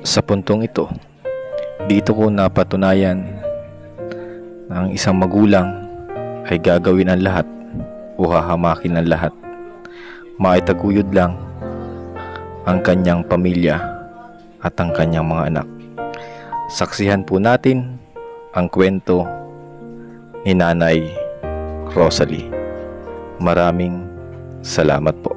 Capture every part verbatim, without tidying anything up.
Sa puntong ito, dito ko napatunayan na ang isang magulang ay gagawin ang lahat o hahamakin ang lahat. Maitaguyod lang ang kanyang pamilya at ang kanyang mga anak. Saksihan po natin ang kwento ni Nanay Rosalie. Maraming salamat po.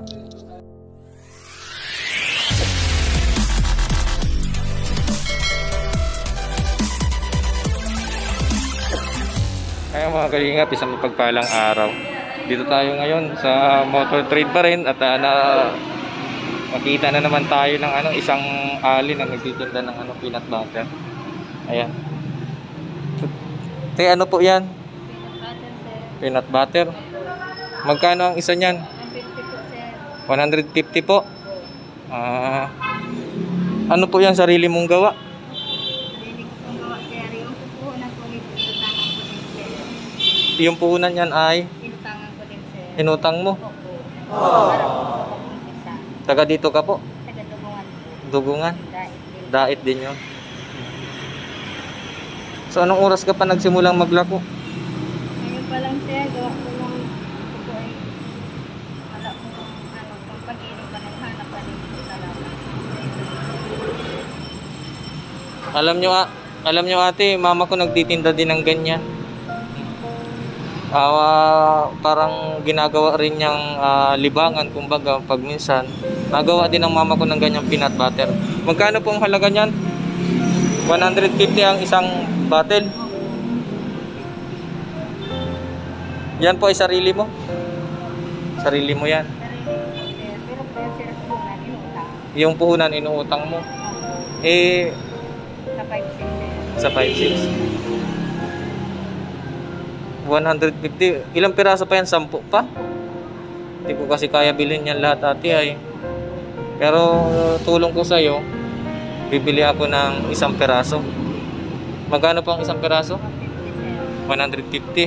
Kaya mga kalingap, isang mapagpalang araw. Dito tayo ngayon sa motor trade pa rin at uh, na, makita na naman tayo ng ano, isang ali na nagtitinda ng ano, peanut butter. Ayan. Te, ano po yan? Peanut butter. Magkano ang isa niyan? one hundred fifty po. Ah, ano po yan, sarili mong gawa? Yung puhunan yan ay Inutangan ko din, sir. inutang mo. Oh. Para po umpisa. Taga dito ka po? Taga Dugungan. Dugungan? Dait din. Dait din yun. So anong oras ka pa nagsimulang maglako? Ngayon pa lang, sir. Gawa ko lang. Ito ay wala ko kung ano. Kung pag-inom pa naghanap pa rin ito talaga. Alam nyo, ah, alam nyo ate, mama ko nagtitinda din ng ganyan. Uh, parang ginagawa rin niyang uh, libangan, kumbaga pag minsan nagawa din ng mama ko ng ganyang peanut butter. Magkano pong halaga niyan? one hundred fifty ang isang bottle. Yan po ay sarili mo? Sarili mo yan? Sarili, sir. Pero kaya sir, puhunan, inutang. Yung puhunan inuutang mo? Eh, Sa five six, sir. sa five six. one hundred fifty. Ilang piraso pa yan? Sampu pa? Hindi ko kasi kaya bilhin yan lahat ate ay. Pero tulong ko sa'yo, bibili ako ng isang piraso. Magkano pa ang isang piraso? one hundred fifty.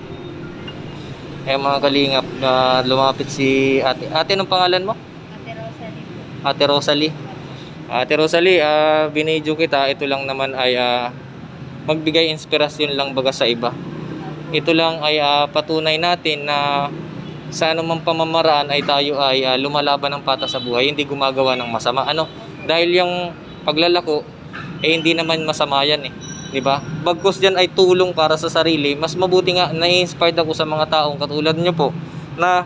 Kaya mga kalingap na lumapit si ate. Ate, anong pangalan mo? Ate Rosalie po. Ate Rosalie. Ate Rosalie, uh, binidyo kita. Ito lang naman ay uh, magbigay inspirasyon lang baga sa iba. Ito lang ay uh, patunay natin na sa anumang pamamaraan ay tayo ay uh, lumalaban ng patas sa buhay, hindi gumagawa ng masama. Ano? Dahil yung paglalako eh hindi naman masama yan eh, 'di ba? Bagkus diyan ay tulong para sa sarili. Mas mabuti nga na-inspired ako sa mga taong katulad niyo po na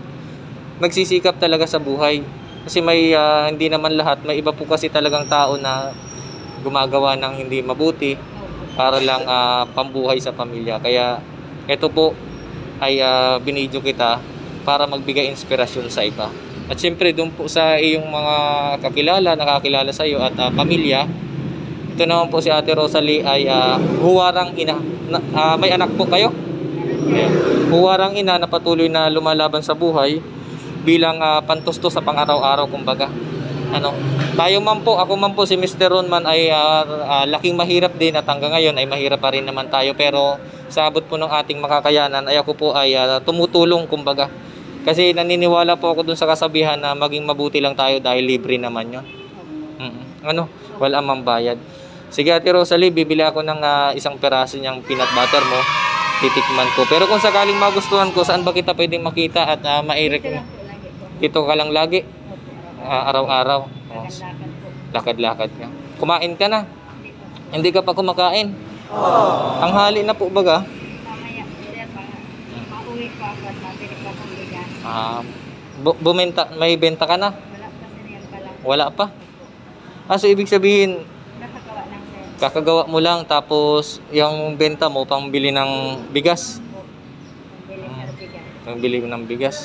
nagsisikap talaga sa buhay. Kasi may uh, hindi naman lahat, may iba po kasi talagang tao na gumagawa ng hindi mabuti para lang uh, pambuhay sa pamilya. Kaya ito po ay uh, binidyo kita para magbigay inspirasyon sa iba. At siyempre doon po sa iyong mga kakilala, nakakilala sa iyo at uh, pamilya. Ito naman po si Ate Rosalie ay uh, huwarang ina. Na, uh, may anak po kayo? Ayan. Huwarang ina na patuloy na lumalaban sa buhay bilang uh, pantusto sa pang-araw-araw kumbaga. Ano, tayo man po, ako man po si Mister Ron man ay uh, uh, laking mahirap din at hanggang ngayon ay mahirap pa rin naman tayo, pero sa abot po ng ating makakayanan ay ako po ay uh, tumutulong kumbaga. Kasi naniniwala po ako dun sa kasabihan na maging mabuti lang tayo dahil libre naman yun. Mm-hmm. Ano, wala mang bayad. Sige Ate Rosalie, bibili ako ng uh, isang peraso niyang peanut butter mo. Titikman ko. Pero kung sakaling magustuhan ko, saan ba kita pwedeng makita at uh, ma-recommend? Dito ka lang lagi. Uh, araw-araw. Oh. Lakad-lakad ka. Kumain ka na? Hindi ka pa kumakain? Oh. Ang hali na po baga? Mamaya, sir, mauwi pa ako at mabili pa akong bigas. Ah, bu- bumenta, may benta ka na? Wala pa, sir, yan pa lang. Wala pa? Ah, so ibig sabihin, Nakagawa lang, sir. kakagawa mo lang tapos yung benta mo pambili ng bigas? Pambili, sir, bigas. Pambili ng bigas?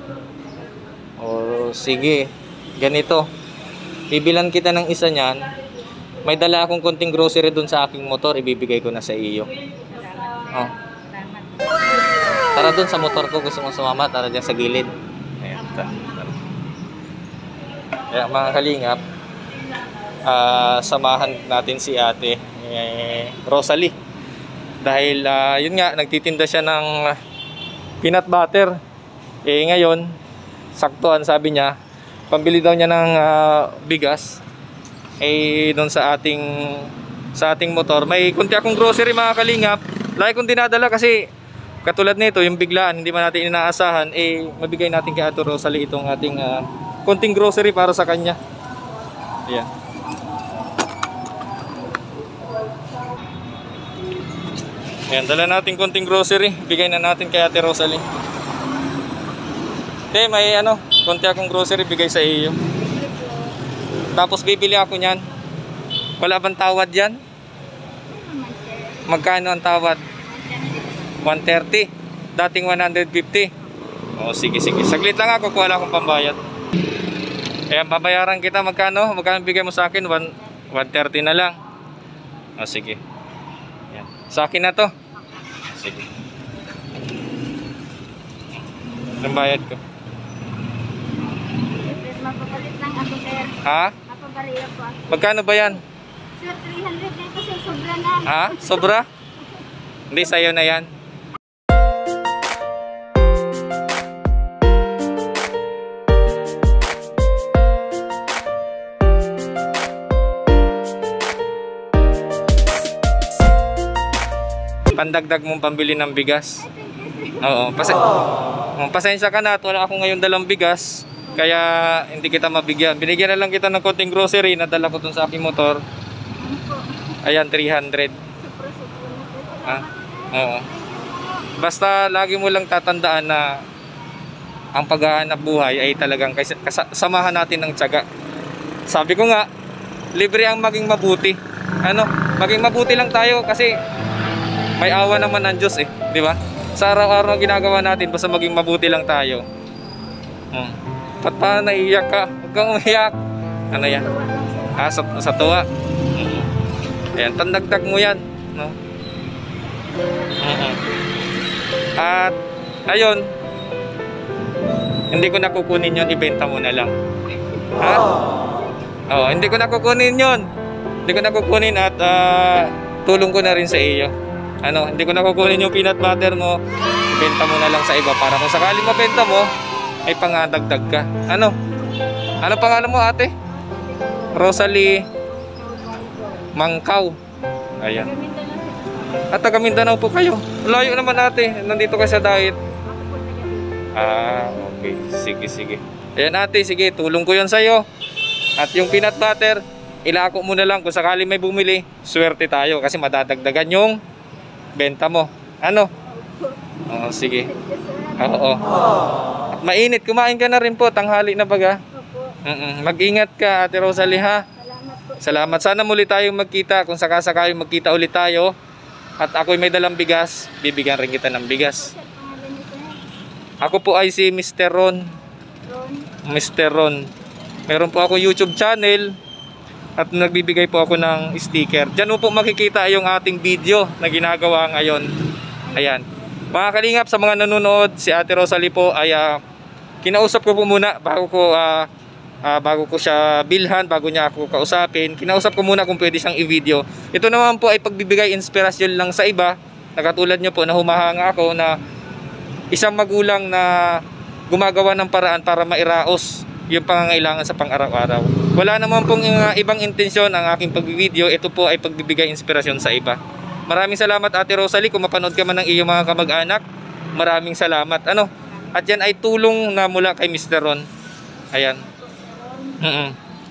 O sige. Ganito, bibilan kita ng isa niyan. May dala akong konting grocery dun sa aking motor, ibibigay ko na sa iyo. Oh. Tara dun sa motor ko, gusto mong sumama, tara dyan sa gilid. Ayan, tara. Kaya mga kalingap, uh, samahan natin si Ate eh, Rosalie. Dahil uh, yun nga, nagtitinda siya ng peanut butter. Eh ngayon, saktuan sabi niya, pambili daw niya ng uh, bigas. ay doon sa ating sa ating motor. May kunti akong grocery mga kalingap. Lagi kong dinadala kasi katulad nito, yung biglaan, hindi man natin inaasahan, eh mabigay natin kay Ate Rosalie itong ating uh, konting grocery para sa kanya. Ayan. Ayan, dala natin konting grocery. Bigay na natin kay Ate Rosalie. Okay, may ano, konti akong grocery, bigay sa iyo. Tapos bibili ako niyan. Wala bang tawad yan? Magkano ang tawad? one thirty. Dating one fifty. O sige, sige. Saglit lang ako kung wala akong pambayad. Ayan, babayaran kita. Magkano? Magkano bigay mo sa akin? one thirty na lang. O sige. Ayan. Sa akin na to. Sige. Anong bayad ko? Mapapalit lang ako, sir. Ha? Mapapalit ako. Magkano ba yan? Sir, three hundred dito, sir. Sobra na. Ha? Sobra? Hindi, sa'yo na yan. Pandagdag mong pambili ng bigas. Oo, pas oh, pasensya ka na at wala ako ngayon dalang bigas. Kaya hindi kita mabigyan. Binigyan na lang kita ng konting grocery na dala ko dun sa aking motor. Ayan, three hundred. Ha? Oo. Basta lagi mo lang tatandaan na ang paghahanap buhay ay talagang samahan natin ng tiyaga. Sabi ko nga, libre ang maging mabuti. Ano? Maging mabuti lang tayo kasi may awa naman ng Diyos eh, di ba? Sa araw-araw ginagawa natin basta maging mabuti lang tayo. Hmm. Ba't pa naiiyak ka? Huwag kang umiyak. Ano yan? Ah, sa, sa tuwa. Hmm. Ayan, pandagdag mo yan. No? Hmm. At, ayun. Hindi ko nakukunin yun, ibenta mo na lang. Ha? Oo, hindi ko nakukunin yun. Hindi ko nakukunin at uh, tulong ko na rin sa iyo. Ano, hindi ko nakukunin yung peanut butter mo. Ibenta mo na lang sa iba para kung sakaling mabenta mo, ay pangadagdag ka. Ano? Ano pangalan mo, ate? Rosalie Mangkaw. Ayan. At taga Mindanao po kayo. Layo naman ate. Nandito ka sa diet. Ah, okay. Sige, sige. Ayan ate, sige. Tulong ko yun sa'yo. At yung peanut butter, ilako mo na lang. Kung sakaling may bumili, swerte tayo. Kasi madadagdagan yung benta mo. Ano? Oo, sige. Oo. At mainit, kumain ka na rin po, tanghali na baga. Mm -mm. Mag-ingat ka, Ate Rosalie, ha? Salamat. Sana muli tayong magkita. Kung sakasakayong magkita ulit tayo at ako'y may dalang bigas, bibigyan rin kita ng bigas. Ako po ay si Mister Ron. Mister Ron. Meron po ako YouTube channel at nagbibigay po ako ng sticker. Diyan po makikita yung ating video na ginagawa ngayon. Ayan. Mga kalingap, sa mga nanonood, si Ate Rosalie po ay uh, kinausap ko po muna bago ko uh, uh, bago ko siya bilhan, bago niya ako kausapin. Kinausap ko muna kung pwede siyang i-video. Ito naman po ay pagbibigay inspirasyon lang sa iba. Nakatulad niyo po na humahanga ako na isang magulang na gumagawa ng paraan para mairaos yung pangangailangan sa pang-araw-araw. Wala naman pong uh, ibang intensyon ang aking pag-video. Ito po ay pagbibigay inspirasyon sa iba. Maraming salamat Ate Rosalie, kung mapanood ka man ng iyong mga kamag-anak. Maraming salamat. Ano? At yan ay tulong na mula kay Mister Ron. Ayan. Mm -mm.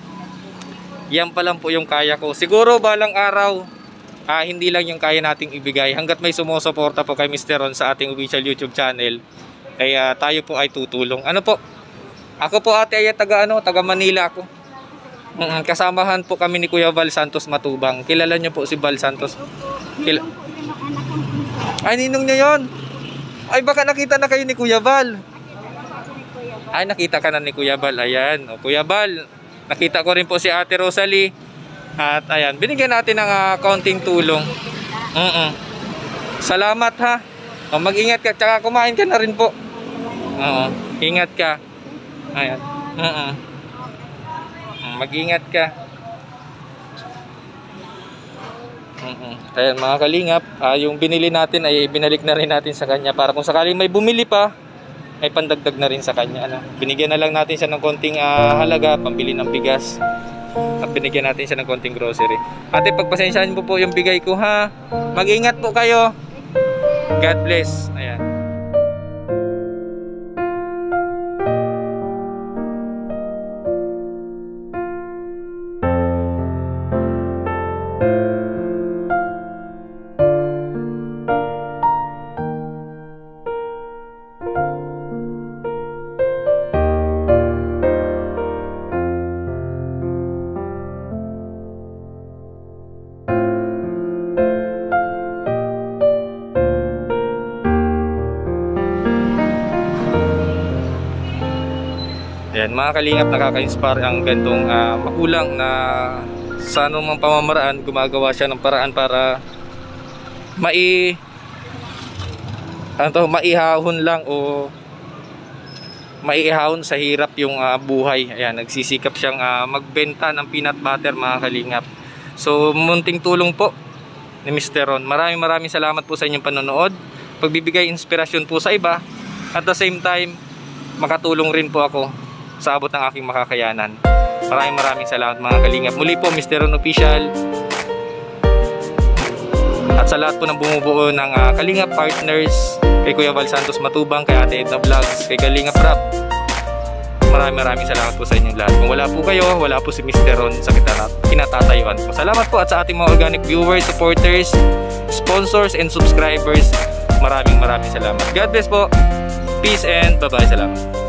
Yan pa lang po yung kaya ko. Siguro balang araw, ah, hindi lang yung kaya nating ibigay. Hanggat may sumusuporta po kay Mister Ron sa ating official YouTube channel, kaya tayo po ay tutulong. Ano po? Ako po ate ay taga ano, taga Manila ako. Mm -mm. Kasamahan po kami ni Kuya Val Santos Matubang. Kilala niyo po si Val Santos? Kil Ay, ninong niya yun. Ay, baka nakita na kayo ni Kuya Val. Ay, nakita ka na ni Kuya Val. Ayan. O, Kuya Val, nakita ko rin po si Ate Rosalie. At ayan, binigyan natin ng uh, kaunting tulong. Mm -mm. Salamat ha. O, mag-ingat ka. Tsaka kumain ka na rin po. Oo. Ingat ka. Ayan. Mm -mm. Mag-ingat ka. Mm -mm. Ayan mga kalingap, uh, yung binili natin ay binalik na rin natin sa kanya para kung sakaling may bumili pa, ay pandagdag na rin sa kanya. Ano? Binigyan na lang natin siya ng konting uh, halaga, pambili ng bigas. At binigyan natin siya ng konting grocery. Ate, pagpasensyahan mo po yung bigay ko ha. Mag-ingat po kayo. God bless. Ayan. Ayan, mga kalingap, nakaka-inspire ang gantong uh, magulang na sa anumang pamamaraan gumagawa siya ng paraan para mai ano to, maihahon lang o maihahon sa hirap yung uh, buhay. Ayan, nagsisikap siyang uh, magbenta ng peanut butter, mga kalingap. So, munting tulong po ni Mister Ron. Maraming maraming salamat po sa inyong panonood. Pagbibigay inspirasyon po sa iba. At the same time, makatulong rin po ako sa abot ng aking makakayanan. Maraming maraming salamat, mga kalingap. Muli po, Mister Ron Official. At sa lahat po ng bumubuo ng uh, Kalingap Partners, kay Kuya Val Santos Matubang, kay Ate Edna Vlogs, kay Kalingap Rap. Maraming maraming salamat po sa inyong lahat. Kung wala po kayo, wala po si Mister Ron sa kinatatayuan po. Salamat po, at sa ating mga organic viewers, supporters, sponsors, and subscribers, maraming maraming salamat. God bless po. Peace and bye-bye. Salamat.